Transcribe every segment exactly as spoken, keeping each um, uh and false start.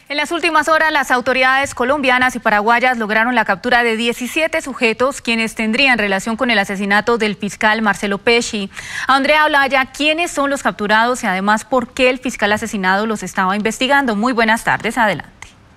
En las últimas horas, las autoridades colombianas y paraguayas lograron la captura de diecisiete sujetos quienes tendrían relación con el asesinato del fiscal Marcelo Pecci. Andrea Olaya, ¿quiénes son los capturados y además por qué el fiscal asesinado los estaba investigando? Muy buenas tardes, adelante.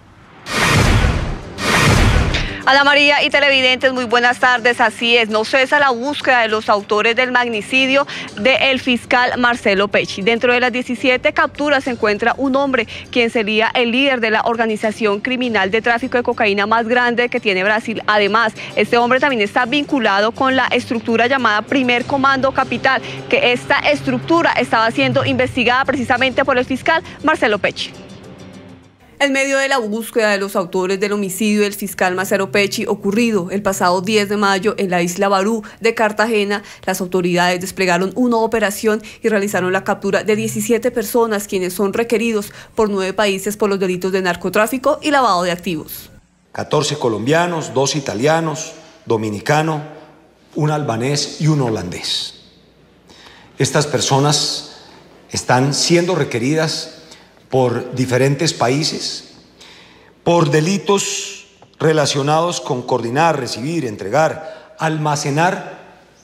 Ana María y televidentes, muy buenas tardes. Así es, no cesa la búsqueda de los autores del magnicidio del fiscal Marcelo Pecci. Dentro de las diecisiete capturas se encuentra un hombre, quien sería el líder de la organización criminal de tráfico de cocaína más grande que tiene Brasil. Además, este hombre también está vinculado con la estructura llamada Primer Comando Capital, que esta estructura estaba siendo investigada precisamente por el fiscal Marcelo Pecci. En medio de la búsqueda de los autores del homicidio del fiscal Marcelo Pecci ocurrido el pasado diez de mayo en la isla Barú de Cartagena, las autoridades desplegaron una operación y realizaron la captura de diecisiete personas quienes son requeridos por nueve países por los delitos de narcotráfico y lavado de activos. catorce colombianos, dos italianos, dominicano, un albanés y un holandés. Estas personas están siendo requeridas por diferentes países, por delitos relacionados con coordinar, recibir, entregar, almacenar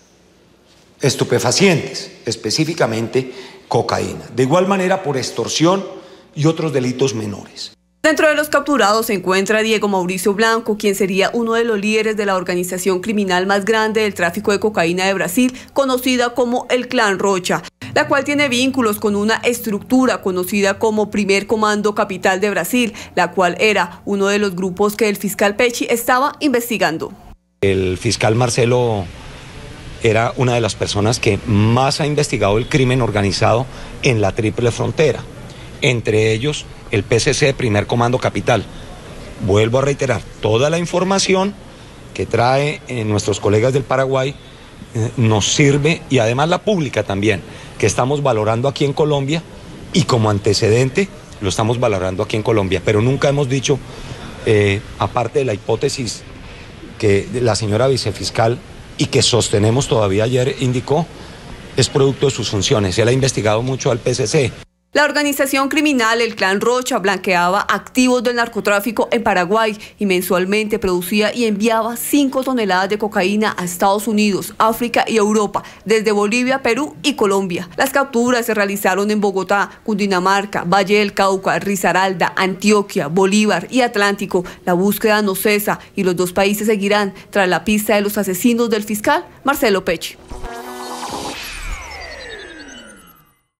estupefacientes, específicamente cocaína. De igual manera por extorsión y otros delitos menores. Dentro de los capturados se encuentra Diego Mauricio Blanco, quien sería uno de los líderes de la organización criminal más grande del tráfico de cocaína de Brasil, conocida como el Clan Rocha, la cual tiene vínculos con una estructura conocida como Primer Comando Capital de Brasil, la cual era uno de los grupos que el fiscal Pecci estaba investigando. El fiscal Marcelo era una de las personas que más ha investigado el crimen organizado en la Triple Frontera, entre ellos el P C C, Primer Comando Capital. Vuelvo a reiterar, toda la información que trae eh, nuestros colegas del Paraguay eh, nos sirve, y además la pública también, que estamos valorando aquí en Colombia, y como antecedente lo estamos valorando aquí en Colombia, pero nunca hemos dicho, eh, aparte de la hipótesis que la señora vicefiscal y que sostenemos todavía ayer indicó, es producto de sus funciones. Él ha investigado mucho al P C C. La organización criminal, el Clan Rocha, blanqueaba activos del narcotráfico en Paraguay y mensualmente producía y enviaba cinco toneladas de cocaína a Estados Unidos, África y Europa, desde Bolivia, Perú y Colombia. Las capturas se realizaron en Bogotá, Cundinamarca, Valle del Cauca, Risaralda, Antioquia, Bolívar y Atlántico. La búsqueda no cesa y los dos países seguirán tras la pista de los asesinos del fiscal Marcelo Pecci.